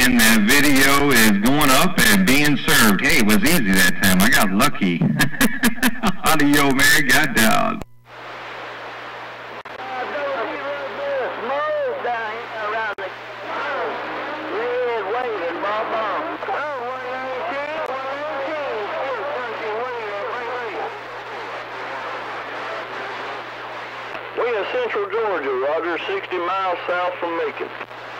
and that video is going up and being served. Hey, it was easy that time. I got lucky. Audio man got down. We in Central Georgia, Roger, 60 miles south from Macon.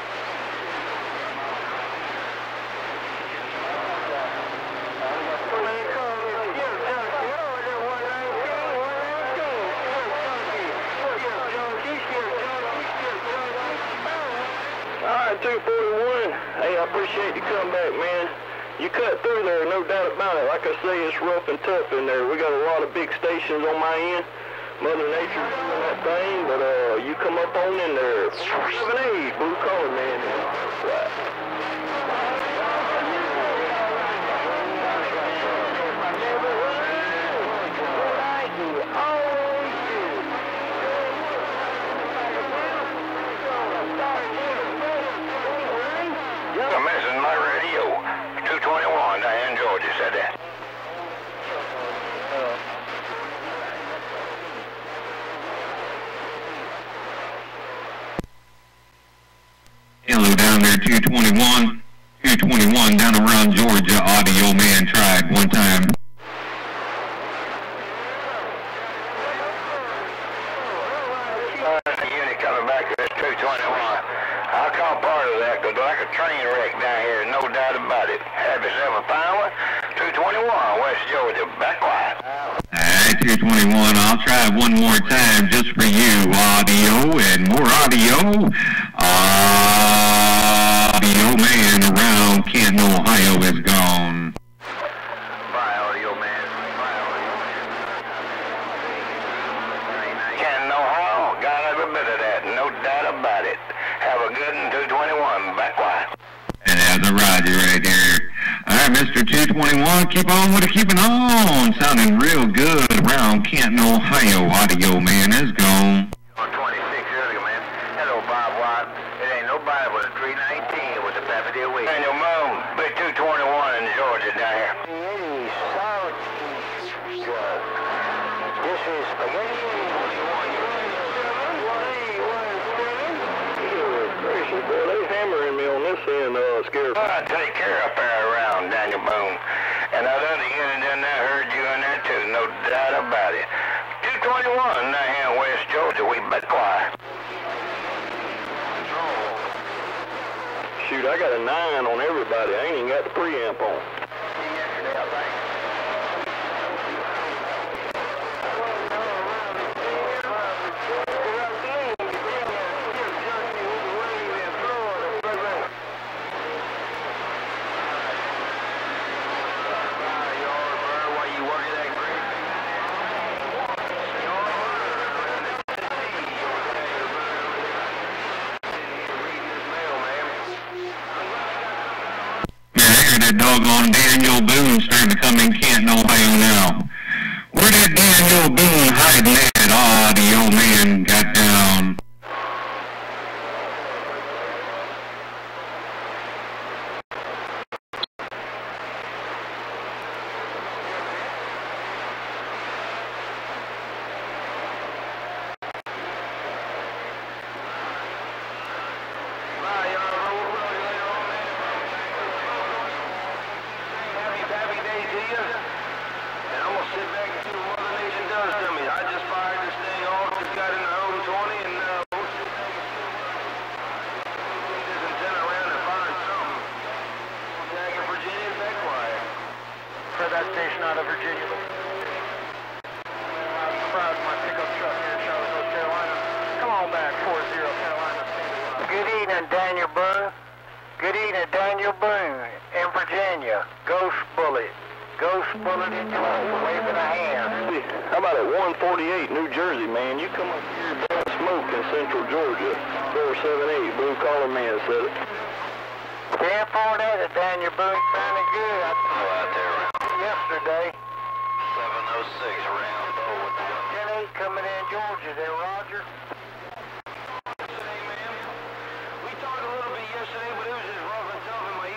Alright, 241. Hey, I appreciate you coming back, man. You cut through there, no doubt about it. Like I say, it's rough and tough in there. We got a lot of big stations on my end. Mother Nature's doing that thing, but you come up on in there. 7-8, blue collar, man. Right. I'm missing my radio. 221, Diane, Georgia said that. Hello down there, 221. 221 down around Georgia. Audio man tried one time. Unit coming back to this 221. I'll call part of that because like a train wreck down here, no doubt about it. Have yourself a fine one. 221, West Georgia. Back quiet. Alright, 221. I'll try it one more time just for you. Audio and more audio. Audio man around Canton, Ohio is gone. Bye, Audio man. Bye, Audio man. Canton, Ohio. Got every bit of that. No doubt about it. Have a good one, 221. Back quiet. And that's a Roger right there. Alright, Mr. 221, keep on with it, keeping on. Sounding real good around Canton, Ohio. Audio man is gone. 26 earlier, man. Hello, Bob Watt. It ain't nobody but a 319 with the Pappy Deal Week. Daniel Moon, big 221 in Georgia down here. This is spaghetti. Boy, they hammering me on this end, scared. I take care up there around Daniel Boone. And that other unit in there heard you in there too, no doubt about it. 221 down here in West Georgia, we bet quiet. Shoot, I got a 9 on everybody. I ain't even got the preamp on. That doggone Daniel Boone starting to come in Canton, Ohio now. Where did Daniel Boone hiding at? Audio man got down. That station out of Virginia. Crowd my pickup truck here in Charlotte, North Carolina. Come on back, 40 Carolina. Good evening, Daniel Boone. Good evening, Daniel Boone in Virginia. Ghost Bullet. Ghost Bullet in Georgia, waving a hand. How about at 148 New Jersey, man? You come up here down smoke in Central Georgia. 478, blue collar man said it. 1048 at Daniel Boone, sounding good. Go out there around Yesterday. 706 around with the 10-8 coming in Georgia there, Roger. Yesterday, man. We talked a little bit yesterday, but it was just rough and tough in my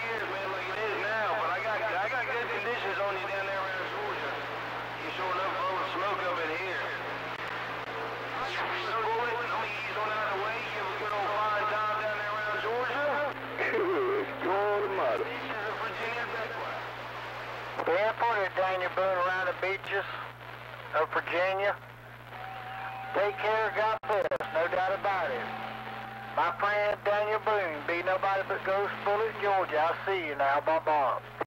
care of Daniel Boone around the beaches of Virginia. Take care, God bless, no doubt about it. My friend Daniel Boone, be nobody but Ghost Bullet, Georgia. I'll see you now. Bye-bye.